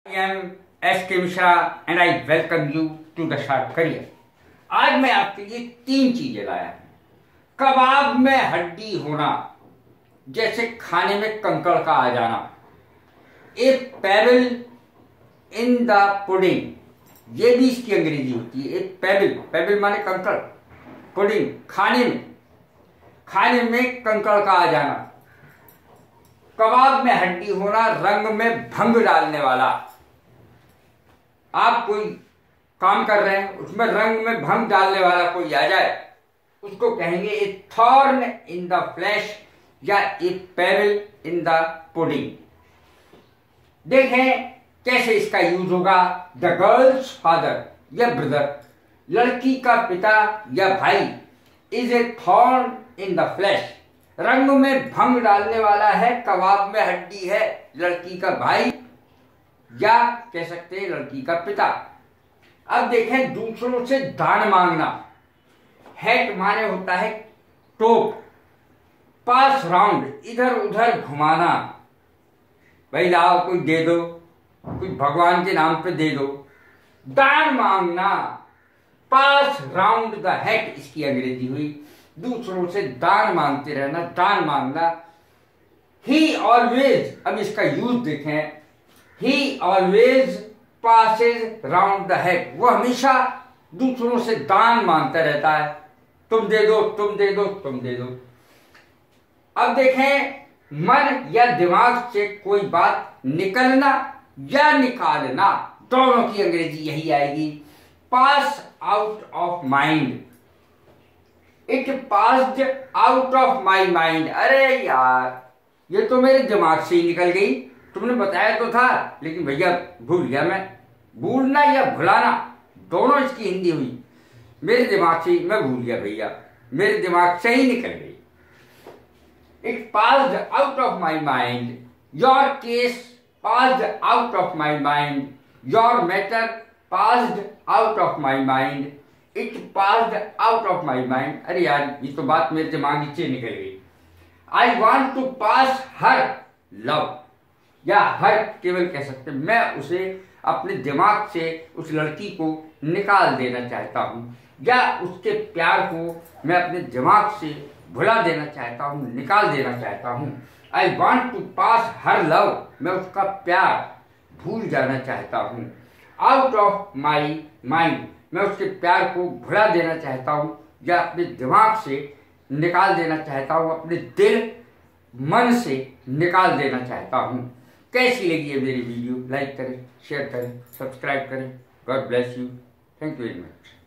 I am S.K. Mishra and I welcome you to the Sharp Career। आज मैं आपके लिए 3 चीजें लाया हूं। कबाब में हड्डी होना, जैसे खाने में कंकड़ का आ जाना। A pebble in the pudding, ये भी इसकी अंग्रेजी होती है। एक पेबल माने कंकड़, पुडिंग खाने में कंकड़ का आ जाना। कबाब में हड्डी होना, रंग में भंग डालने वाला। आप कोई काम कर रहे हैं, उसमें रंग में भंग डालने वाला कोई आ जाए, उसको कहेंगे a thorn in the flesh या a pebble in the pudding. देखें कैसे इसका यूज होगा। द गर्ल्स फादर या ब्रदर, लड़की का पिता या भाई, is a thorn in the flesh, रंग में भंग डालने वाला है, कबाब में हड्डी है, लड़की का भाई या कह सकते हैं लड़की का पिता। अब देखें दूसरों से दान मांगना। हैट माने होता है टोप, पास राउंड, इधर उधर घुमाना। भाई लाओ कोई दे दो, कुछ भगवान के नाम पे दे दो। दान मांगना, पास राउंड द हैट इसकी अंग्रेजी हुई। दूसरों से दान मांगते रहना, दान मांगना। ही ऑलवेज, अब इसका यूज देखें। He always passes round the head, वो हमेशा दूसरों से दान मांगता रहता है। तुम दे दो, तुम दे दो, तुम दे दो। अब देखें मन या दिमाग से कोई बात निकलना या निकालना, दोनों की अंग्रेजी यही आएगी। Pass out of mind, it passed out of my mind. अरे यार, ये तो मेरे दिमाग से ही निकल गई, तुमने बताया तो था, लेकिन भैया भूल गया मैं। भूलना या भुलाना दोनों इसकी हिंदी हुई। मेरे दिमाग से मैं भूल गया भैया, मेरे दिमाग से ही निकल गई। It passed out of my mind, your case passed out of my mind, your matter passed out of my mind, it passed out of my mind. अरे यार, ये तो बात मेरे दिमाग से निकल गई। I want to pass her love, या हर केवल कह सकते, मैं उसे अपने दिमाग से, उस लड़की को निकाल देना चाहता हूं, या उसके प्यार को मैं अपने दिमाग से भुला देना चाहता हूं, निकाल देना चाहता हूं। I want to pass her love, मैं उसका प्यार भूल जाना चाहता हूं। आउट ऑफ माई माइंड, मैं उसके प्यार को भुला देना चाहता हूं या अपने दिमाग से निकाल देना चाहता हूं, अपने दिल मन से निकाल देना चाहता हूं। कैसी लगी है मेरी वीडियो? लाइक करें, शेयर करें, सब्सक्राइब करें। God bless you. Thank you very much.